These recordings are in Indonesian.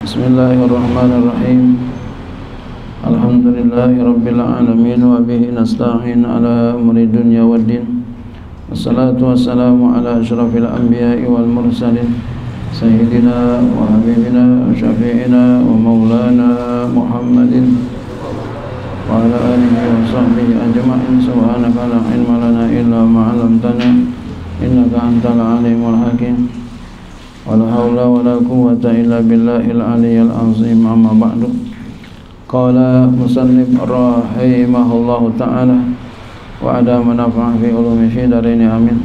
Bismillahirrahmanirrahim. Alhamdulillahirabbil alamin wa bihi nasta'in ala umuri dunya waddin. Wassalatu wassalamu ala asyrafil anbiya'i wal mursalin sayyidina wa habibina wa syafi'ina wa maulana Muhammadin wa ala alihi wa sahbihi ajma'in. Subhanaka la ilma lana illa ma 'allamtana innaka antal alimul hakim. Wala haula wala quwwata illa billahil aliyyil azim. Amma ba'du. Qala musannif rahimahullahu ta'ala wa adama nafa'a fi ulumi syidaraini amin.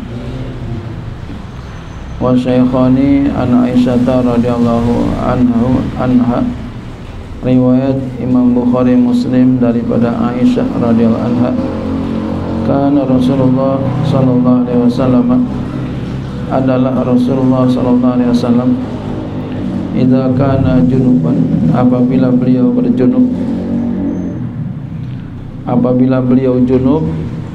Wa syaikhani an Aisyah radhiyallahu anha, riwayat Imam Bukhari Muslim daripada Aisyah radhiyallahu anha, kana Rasulullah sallallahu alaihi wasallam, adalah Rasulullah sallallahu alaihi wasallam, idza kana junuban, apabila beliau berjunub, junub,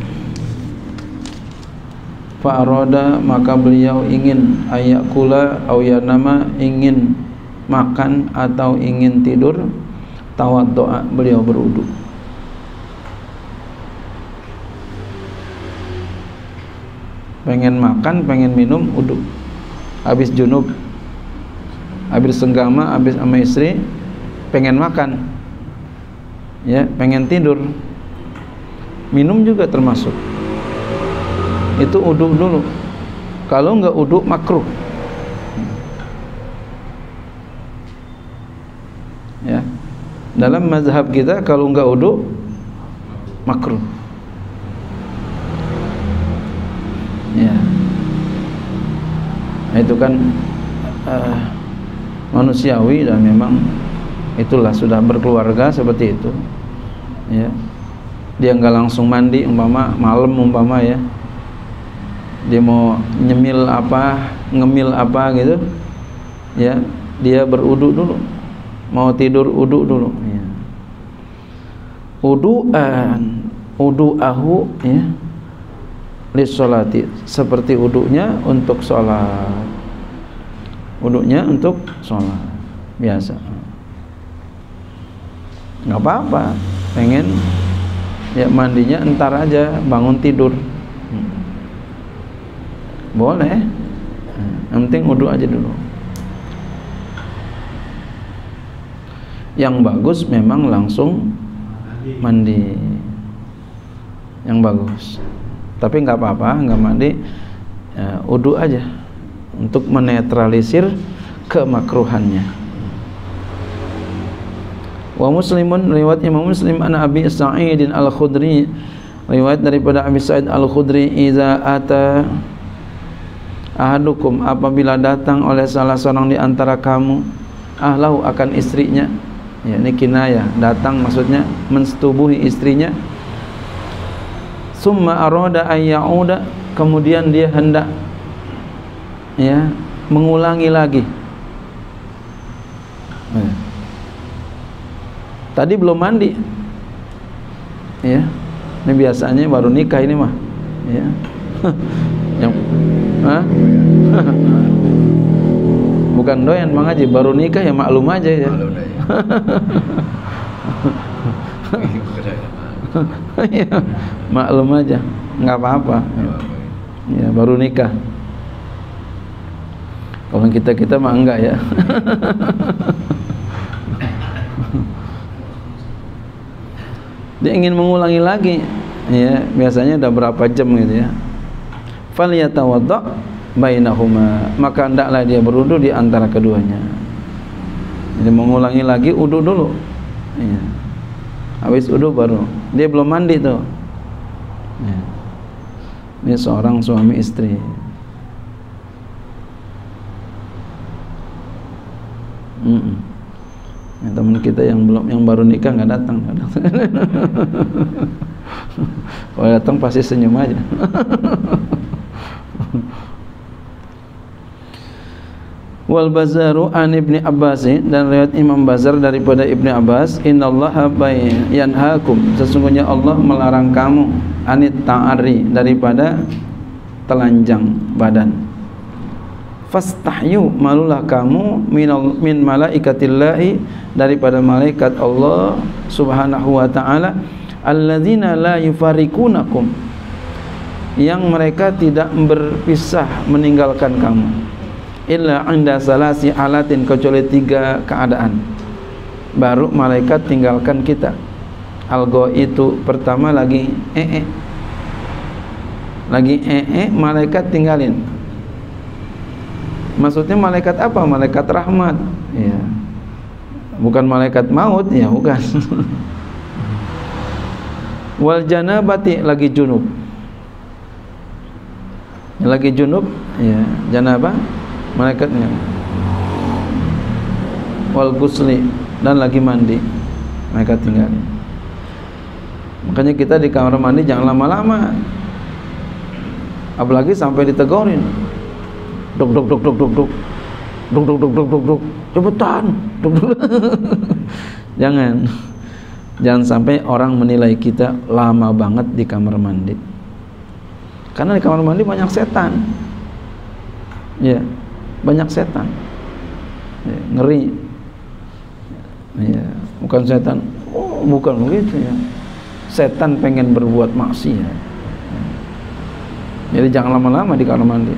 fa'arada, maka beliau ingin, ayakula au yanama, ingin makan atau ingin tidur, tawaddoa, beliau berwudu. Pengen makan, pengen minum, wudu. Habis junub, habis senggama, habis sama istri, pengen makan, ya, pengen tidur, minum juga termasuk. Itu wudu dulu. Kalau enggak wudu makruh. Ya. Dalam mazhab kita kalau enggak wudu makruh. Ya. Nah, itu kan manusiawi dan memang itulah, sudah berkeluarga seperti itu. Ya. Dia enggak langsung mandi, umpama malam umpama ya. Dia mau nyemil apa, ngemil apa gitu. Ya, dia berwudu dulu. Mau tidur wudu dulu, ya. Wudu'ahu, ya, lissolati, seperti wudunya untuk sholat. Wudunya untuk sholat biasa. Nggak apa-apa, pengen ya mandinya entar aja, bangun tidur boleh, yang penting wudu aja dulu. Yang bagus memang langsung mandi, yang bagus. Tapi nggak apa-apa, nggak mandi, ya, wudu aja untuk menetralisir kemakruhannya. Wa Muslimun, riwayat Imam Muslim, an Abi Sa'id Al-Khudri, riwayat daripada Abi Sa'id Al-Khudri, iza ata ahadukum, apabila datang oleh salah seorang di antara kamu, ahlahu, akan istrinya, ya, ini kinayah, datang maksudnya mensetubuhi istrinya, summa arada ayyauda, kemudian dia hendak, ya, mengulangi lagi. Tadi belum mandi, ya, ini biasanya baru nikah ini mah, ya. Yang bukan doyan Bang Haji, baru nikah ya maklum aja ya. Ya, maklum aja, nggak apa-apa. Ya, baru nikah. Kalau kita mah enggak ya. Dia ingin mengulangi lagi, ya, biasanya udah berapa jam gitu ya. Falyatawadda bainahuma, maka hendaklah dia berwudu di antara keduanya. Jadi mengulangi lagi wudu dulu, ya. Habis wudu baru, dia belum mandi tuh, ya. Ini seorang suami istri. Ya, teman kita yang baru nikah nggak datang. Kalau datang pasti senyum aja. Wal Bazaru an Ibni Abbas, dan riwayat Imam Bazar daripada Ibni Abbas, innallaha yanhaakum, sesungguhnya Allah melarang kamu, anit ta'arri, daripada telanjang badan. fastahyu, malulah kamu min malaikatillahi, daripada malaikat Allah Subhanahu wa taala, alladzina la yufarikunakum, yang mereka tidak berpisah meninggalkan kamu, illa inda salasi halatin, kecuali 3 keadaan baru malaikat tinggalkan kita. Algo itu pertama lagi malaikat tinggalin. Maksudnya malaikat apa? Malaikat rahmat, ya. Bukan malaikat maut, ya, bukan. Wal janabati, lagi junub. Lagi junub, ya, janabah malaikatnya. Wal gusli, dan lagi mandi, malaikat tinggalin. Makanya kita di kamar mandi jangan lama-lama, apalagi sampai ditegurin, duk duk duk duk duk duk duk duk duk duk duk duk, cepetan, duk duk. Jangan sampai orang menilai kita lama banget di kamar mandi, karena di kamar mandi banyak setan, ya, banyak setan, ya, ngeri, ya, bukan setan, bukan begitu, ya. Setan pengen berbuat maksiat. Jadi jangan lama-lama di kamar mandi.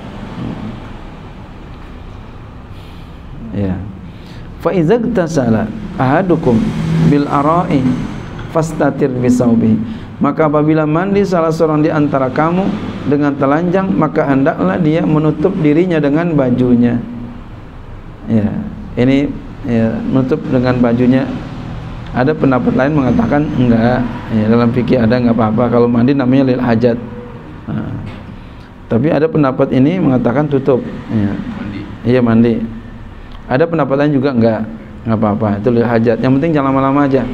Ya. Fa iza tasala ahadukum bil ara'i fastatir bisaubihi, maka apabila mandi salah seorang di antara kamu dengan telanjang, maka hendaklah dia menutup dirinya dengan bajunya. Ya, ini, ya, menutup dengan bajunya. Ada pendapat lain mengatakan enggak, ya, dalam fikih ada enggak apa-apa kalau mandi namanya lil hajat. Nah, tapi ada pendapat ini mengatakan tutup, ya. Mandi. Iya, mandi. Ada pendapat lain juga enggak apa-apa, itu lil hajat. Yang penting jangan lama-lama aja.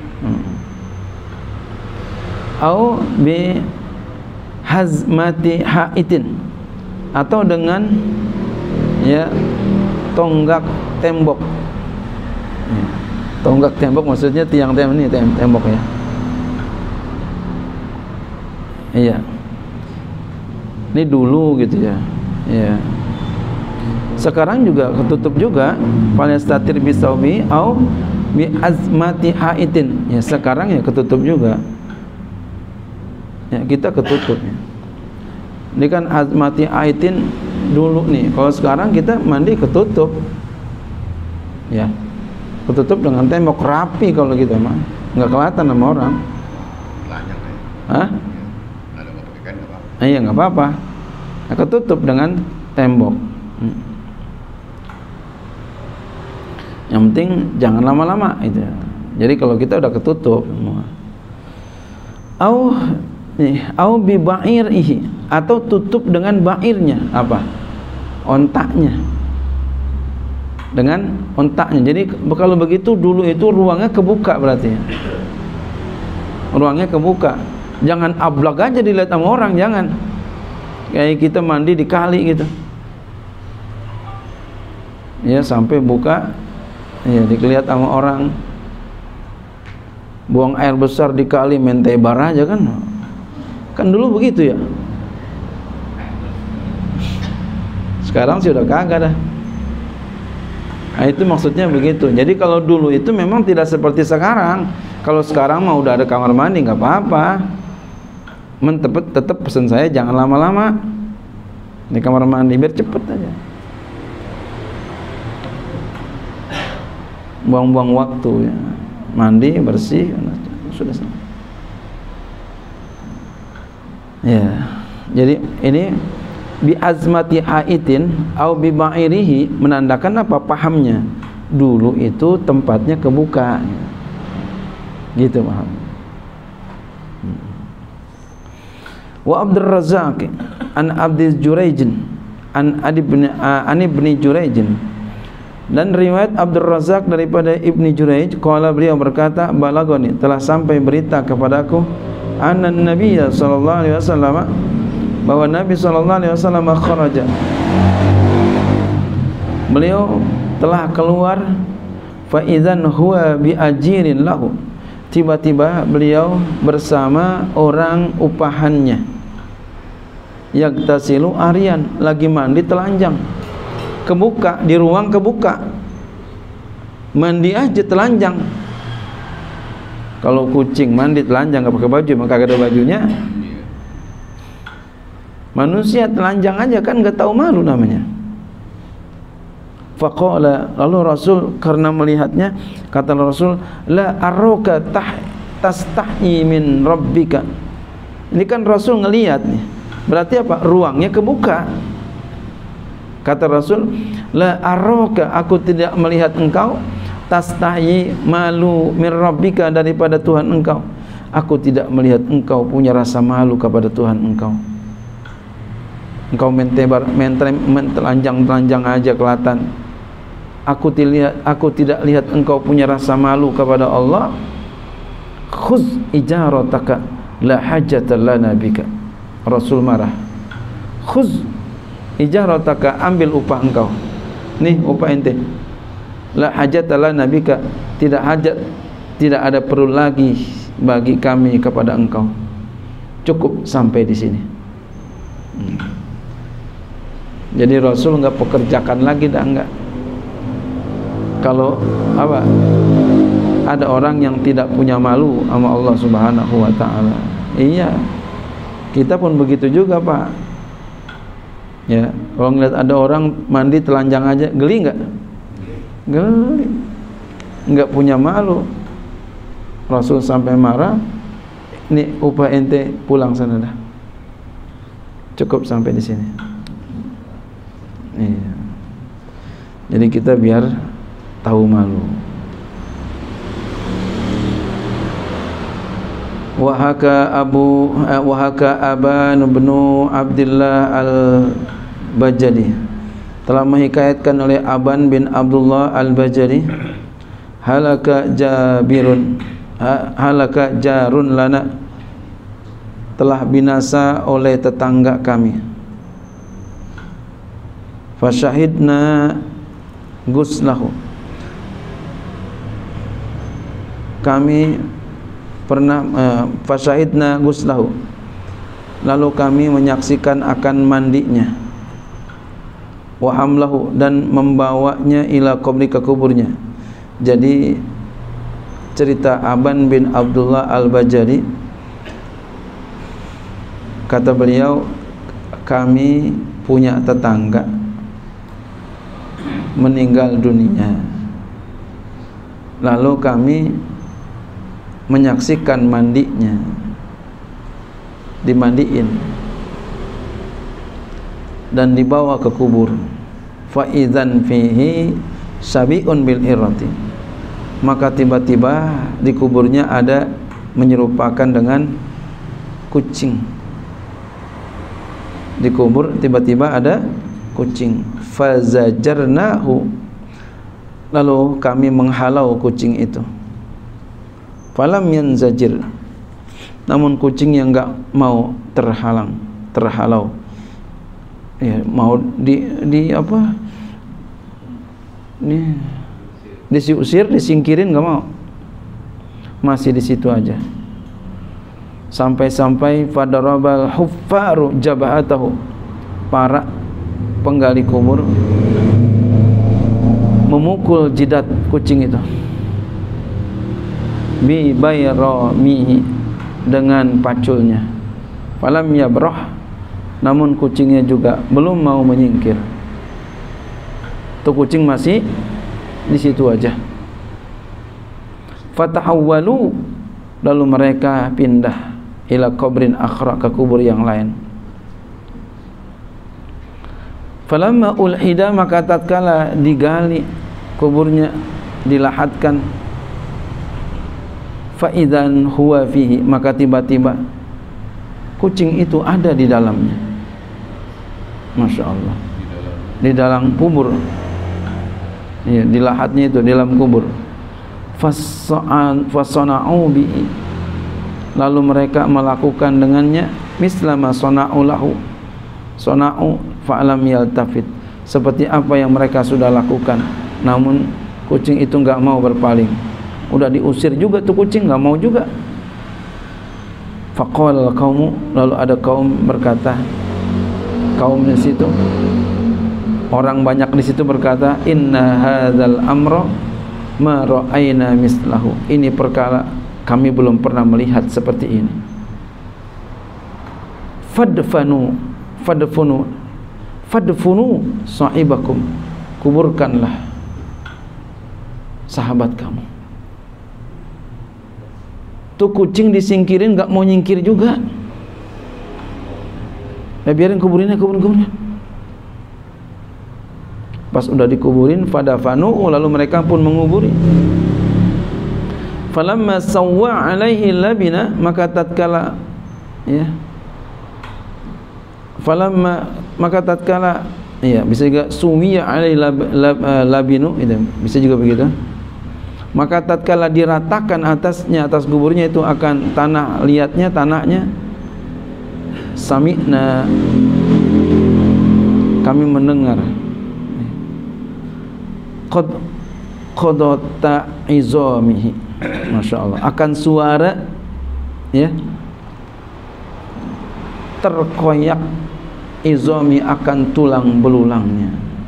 Au bi hazmati haitin, atau dengan, ya, tonggak tembok. Ya. Tonggak tembok maksudnya tiang ini tembok, ya. Iya. Ini dulu gitu, ya. Iya. Sekarang juga ketutup juga, falyastatir bisaubi au bi azmati haitin. Ya, sekarang ya ketutup juga. Ya, kita ketutup, ya. Ini kan azmati haitin dulu nih. Kalau sekarang kita mandi ketutup. Ya. Ketutup dengan tembok, rapi kalau gitu mah, nggak kelihatan sama orang. Telanjang, ya. Hah? Ada nggak pakai kain nggak apa-apa? Iya, nggak apa-apa. Nah, ketutup dengan tembok. Yang penting jangan lama-lama itu. Jadi kalau kita udah ketutup semua. Au bi ba'irihi, atau tutup dengan ba'irnya, apa? Ontaknya. Dengan ontaknya. Jadi kalau begitu dulu itu ruangnya kebuka berarti, ya. Ruangnya kebuka. Jangan ablak aja dilihat sama orang, jangan. Kayak kita mandi di kali gitu. Ya, sampai buka, ya, dilihat sama orang. Buang air besar di kali, main tebar aja kan. Kan dulu begitu, ya. Sekarang sih udah kagak dah. Nah, itu maksudnya begitu. Jadi kalau dulu itu memang tidak seperti sekarang. Kalau sekarang mah udah ada kamar mandi, nggak apa-apa. Tetap pesan saya jangan lama-lama di kamar mandi, biar cepet aja. Buang-buang waktu, ya. Mandi bersih, sudah selesai. Ya, jadi ini bi azmati haitin au bi ba'irihi, menandakan apa? Pahamnya dulu itu tempatnya kebuka, gitu paham. Wa Abdur Razzaq an Abdi Jurayj an ibni Jurayj, dan riwayat Abdur Razzaq daripada Ibni Jurayj, qala, beliau berkata, balagoni, telah sampai berita kepadaku, anna nabiyya sallallahu alaihi wasallam, bahwa Nabi sallallahu alaihi wasallam kharaja, beliau telah keluar, fa idzan huwa bi ajirin lahu, tiba-tiba beliau bersama orang upahannya, yagtasilu aryan, lagi mandi telanjang. kebuka, di ruang kebuka. Mandi aja telanjang. Kalau kucing mandi telanjang nggak pakai baju, maka ada bajunya. Manusia telanjang aja kan nggak tahu malu namanya. Faqala, lalu Rasul karena melihatnya, kata Rasul, la arroka tastahi min rabbika. Ini kan Rasul ngelihat nih. Berarti apa? Ruangnya kebuka. Kata Rasul, la arroka, aku tidak melihat engkau tastahi malu min rabbika, daripada Tuhan engkau. Aku tidak melihat engkau punya rasa malu kepada Tuhan engkau. Engkau telanjang aja kelihatan. Aku tidak lihat engkau punya rasa malu kepada Allah. Khuz ijarataka la hajata lana bika. Rasul marah. Khuz ijarataka, ambil upah engkau. Nih upah ente. La hajata lana bika, tidak hajat, tidak ada perlu lagi bagi kami kepada engkau. Cukup sampai di sini. Jadi Rasul enggak pekerjakan lagi, dah enggak. Kalau apa? Ada orang yang tidak punya malu sama Allah Subhanahu wa taala. Iya. Kita pun begitu juga, Pak. Ya, kalau ngeliat ada orang mandi telanjang aja, geli enggak? Geli. Enggak punya malu. Rasul sampai marah. Ini upah ente, pulang sana dah. Cukup sampai di sini. Iya. Jadi kita biar tahu malu. Wahaka Aban bin Abdullah al-Bajali, telah menghikayatkan oleh Aban bin Abdullah al-Bajali, halaka jarun lana, telah binasa oleh tetangga kami. Fasyahidna guslahu, kami pernah fasyahidna guslahu, lalu kami menyaksikan akan mandinya, wa hamlahu, dan membawanya ila qabri, ke kuburnya. Jadi cerita Aban bin Abdullah al-Bajali, kata beliau, kami punya tetangga meninggal dunia, lalu kami menyaksikan mandinya, dimandiin dan dibawa ke kubur. Fa idzan fihi sabiun bil irati, maka tiba-tiba di kuburnya ada menyerupakan dengan kucing. Di kubur tiba-tiba ada kucing. Fazajarnahu, lalu kami menghalau kucing itu. Falam yanzajir, namun kucing yang enggak mau terhalau, ya, mau di apa? Diusir, disingkirin, enggak mau. Masih di situ aja. Sampai fadarabal huffaru jabahatahu, para penggali kubur memukul jidat kucing itu, bi bayramihi, dengan paculnya. Falam yabrah, namun kucingnya juga belum mau menyingkir. Tuh kucing masih di situ aja. Fatahawwalu, lalu mereka pindah ila qabrin akhra, ke kubur yang lain. Falamma ulhida, maka tatkala digali kuburnya, dilahatkan, fa idzan huwa fihi, maka tiba-tiba kucing itu ada di dalamnya. Masya Allah, di dalam kubur, ya, dilahatnya itu di dalam kubur. Fasana'u bihi, lalu mereka melakukan dengannya mislama sana'u lahu, sana'u fa'lam yaltafit, seperti apa yang mereka sudah lakukan. Namun kucing itu enggak mau berpaling. Udah diusir juga tuh kucing, enggak mau juga. Faqala qaumu, lalu ada kaum berkata, kaumnya situ, Orang banyak di situ berkata, inna hadzal amra ma ra'ayna mislahu. Ini perkara kami belum pernah melihat seperti ini. Fadfunu sahibakum. Kuburkanlah sahabat kamu. Tuh kucing disingkirin gak mau nyingkir juga. Biarin kuburinnya. Pas udah dikuburin, fadafanu, lalu mereka pun menguburi. Falamma sawwa alaihi labina, maka tatkala bisa juga suwiya alaihi labinu, itu bisa juga begitu. Maka tatkala diratakan atas kuburnya itu akan tanahnya, sami'na, kami mendengar, qadata izamihi, Masya Allah, akan suara terkoyak izami, akan tulang belulangnya.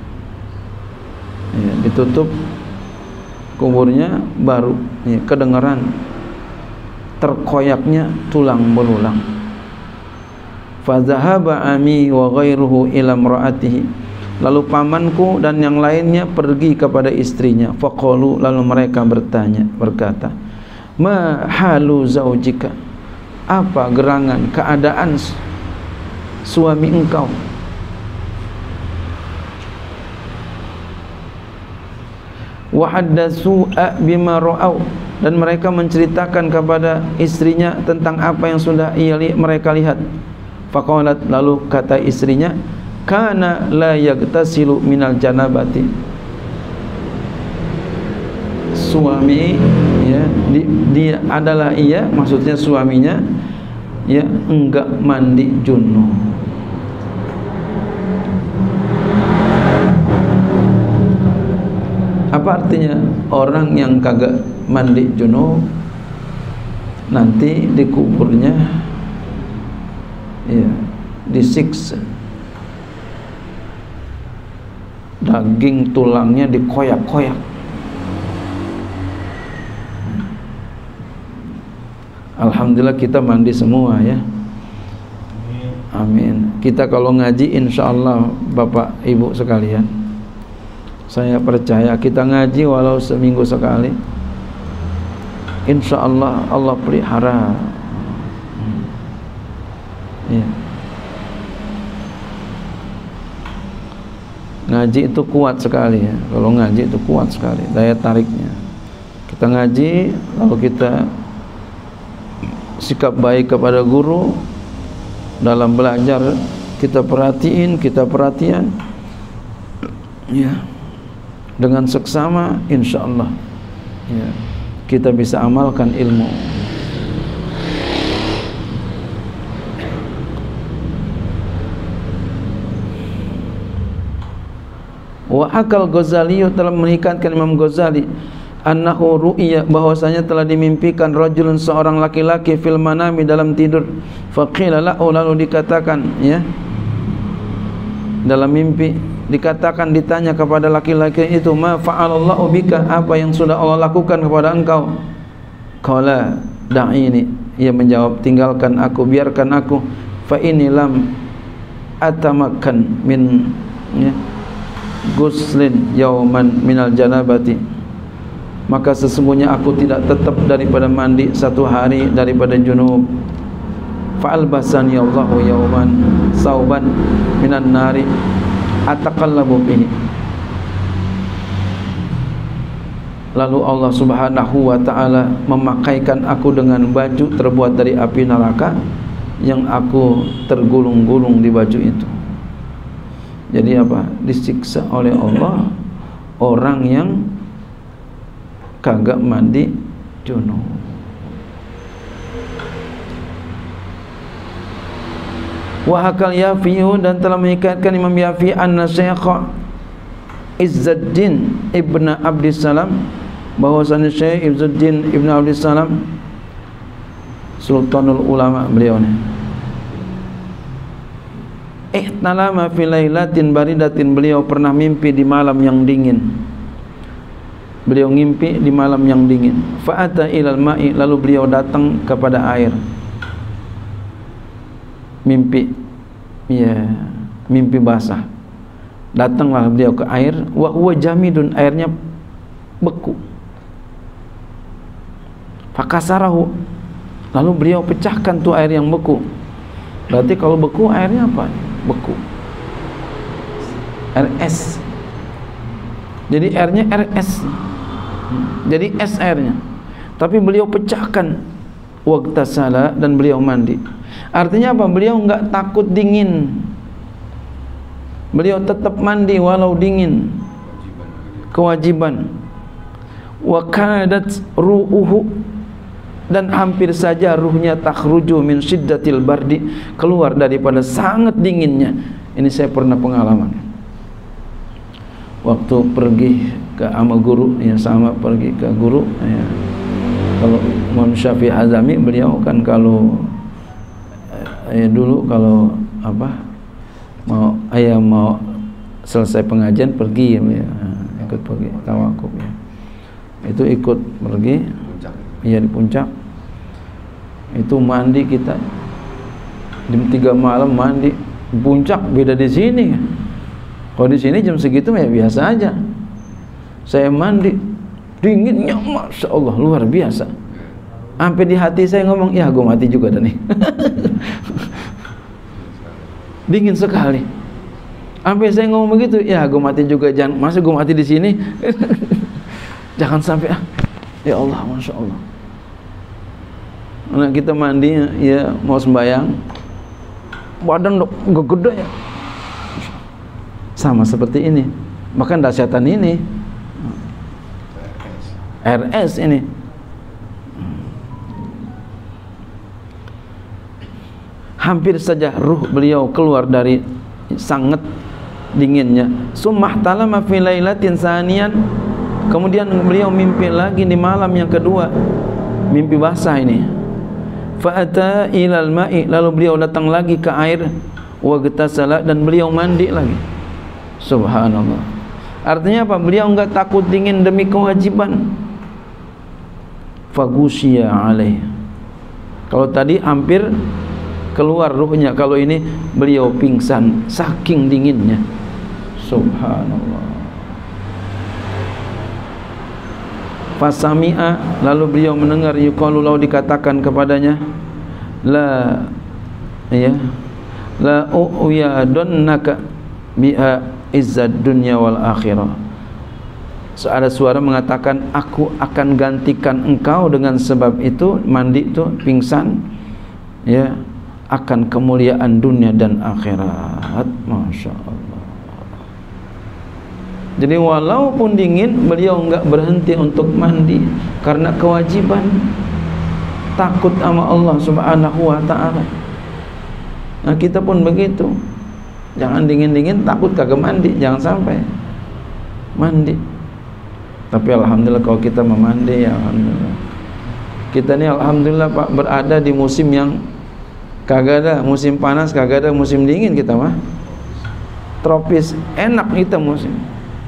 Ditutup kuburnya, baru kedengaran terkoyaknya tulang belulang. Fazahaba ami wa ghairuhu ila imraatihi, lalu pamanku dan yang lainnya pergi kepada istrinya. Faqalu, lalu mereka berkata, ma halu zaujika, apa gerangan keadaan suami engkau? Wa haddatsu bima ra'au, dan mereka menceritakan kepada istrinya tentang apa yang sudah mereka lihat. Faqalat, lalu kata istrinya, kana la yagtasilu minal janabati, suami dia adalah maksudnya suaminya enggak mandi junub. Apa artinya? Orang yang kagak mandi junub nanti dikuburnya disiksa, daging tulangnya dikoyak-koyak. Alhamdulillah kita mandi semua ya. Amin. Kita kalau ngaji insyaallah Bapak Ibu sekalian, saya percaya kita ngaji walau seminggu sekali, insyaallah Allah pelihara. Ngaji itu kuat sekali ya. Kalau ngaji itu kuat sekali daya tariknya. Kita ngaji, lalu kita sikap baik kepada guru dalam belajar, kita perhatian dengan seksama, insyaallah kita bisa amalkan ilmu. Wa akal Ghazali, telah menghikatkan Imam Ghazali, annahu ru'ya, bahwasanya telah dimimpikan rajulun, seorang laki-laki, fil manami, dalam tidur. Faqila lahu, lalu dikatakan dalam mimpi dikatakan, ditanya kepada laki-laki itu, ma fa'alallahu bika, apa yang sudah Allah lakukan kepada engkau? Qala da'ini, ia menjawab, tinggalkan aku, biarkan aku, fa inni lam atamakan min guslin yauman minal janabati, maka sesungguhnya aku tidak tetap daripada mandi satu hari daripada junub. Fa'albasani Allahu yauman sauban minan nari ataqallabu bihi, lalu Allah Subhanahu wa ta'ala memakaikan aku dengan baju terbuat dari api neraka, yang aku tergulung-gulung di baju itu. Jadi apa? Disiksa oleh Allah orang yang kagak mandi junub. Wa hakal Yafi'u, dan telah mengikatkan Imam Yafi, anna Syekh Izzuddin Ibn Abdissalam, bahwasanya Syekh Izzuddin Ibn Abdissalam Sultanul Ulama, beliau ini ihtalama fi lailatin baridatin, beliau pernah mimpi di malam yang dingin. Beliau ngimpi di malam yang dingin. Fa'ata ilal ma'i, lalu beliau datang kepada air. Mimpi, ya, mimpi basah. Datanglah beliau ke air. Wa huwa jamidun, airnya beku. Fakasarahu, lalu beliau pecahkan tuh air yang beku. Berarti kalau beku airnya apa? Beku. RS. Jadi airnya RS. Jadi es airnya. Tapi beliau pecahkan. Waqtasala, dan beliau mandi. Artinya apa? Beliau enggak takut dingin. Beliau tetap mandi walau dingin. Kewajiban. Wa kadat ru'uhu, dan hampir saja ruhnya takhruju min syiddatil bardi, keluar daripada sangat dinginnya. Ini saya pernah pengalaman. Waktu pergi ke sama guru, ya, sama pergi ke guru, ya. Kalau Imam Syafi'i Azami, beliau kan kalau dulu kalau apa mau selesai pengajian pergi, ya, ikut pergi tawakuf, ya. Itu ikut pergi, ya, di puncak. Itu mandi kita jam 3 malam mandi. Puncak beda di sini. Kalau di sini jam segitu ya biasa aja. Saya mandi dinginnya, masya Allah, luar biasa. Sampai di hati saya ngomong, ya gue mati juga dah nih. Dingin sekali. Sampai saya ngomong begitu, ya gue mati juga, jangan, masa gue mati di sini. Jangan sampai, ya Allah, masya Allah. Nah, kita mandi, ya, mau sembahyang, badan udah gede, ya. Sama seperti ini. Bahkan dahsyatan ini RS ini. Hampir saja ruh beliau keluar dari sangat dinginnya. Summah talama fi lailatin saniyan, kemudian beliau mimpi lagi di malam yang kedua. Mimpi basah ini. Fa'ata ilal ma'i, lalu beliau datang lagi ke air. Wa gtasala, dan beliau mandi lagi. Subhanallah. Artinya apa? Beliau enggak takut dingin demi kewajiban. Fagusya alaih. Kalau tadi hampir keluar ruhnya, kalau ini beliau pingsan saking dinginnya. Subhanallah. Fasami'a, lalu beliau mendengar yuqalu, lau dikatakan kepadanya, la, ya, la uyadonnaka bi'a izzad dunya wal akhirah. Ada suara mengatakan, aku akan gantikan engkau dengan sebab itu, mandi itu pingsan, ya, akan kemuliaan dunia dan akhirat. Masya Allah. Jadi walaupun dingin, beliau enggak berhenti untuk mandi karena kewajiban, takut sama Allah Subhanahu wa ta'ala. Nah, kita pun begitu. Jangan dingin-dingin takut kagak mandi, jangan sampai mandi. Tapi alhamdulillah kalau kita memandi, ya alhamdulillah. Kita ini alhamdulillah Pak, berada di musim yang kagak ada musim panas, kagak ada musim dingin. Kita mah tropis, enak kita musim.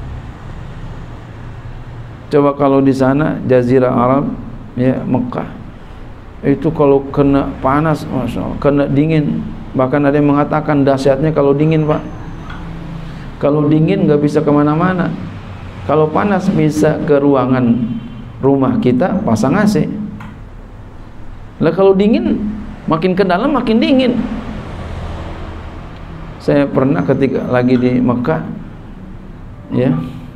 Coba kalau di sana Jazirah Arab, ya, Mekah, itu kalau kena panas, masya Allah, kena dingin, bahkan ada yang mengatakan dahsyatnya kalau dingin, Pak. Kalau dingin nggak bisa kemana-mana. Kalau panas bisa ke ruangan rumah kita pasang AC. Lah kalau dingin makin ke dalam makin dingin. Saya pernah ketika lagi di Mekah, ya,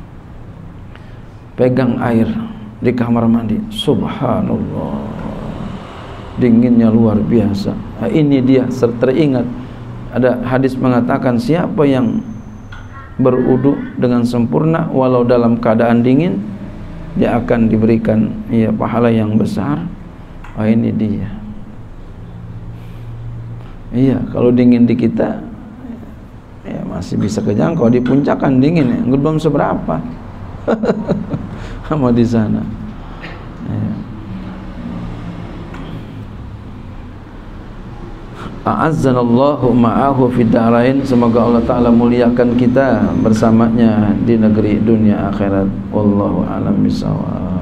pegang air di kamar mandi, subhanallah, dinginnya luar biasa. Nah, ini dia teringat ada hadis mengatakan, siapa yang berwudu dengan sempurna walau dalam keadaan dingin, dia akan diberikan, ya, pahala yang besar. Oh, ini dia. Iya, kalau dingin di kita, ya, masih bisa kejangkau. Di puncak kan dingin, ya, belum seberapa. Sama di sana, ya. a'azzanallahu ma'ahu fid darain, semoga Allah taala muliakan kita bersamanya di negeri dunia akhirat. Wallahu a'lam bishawab.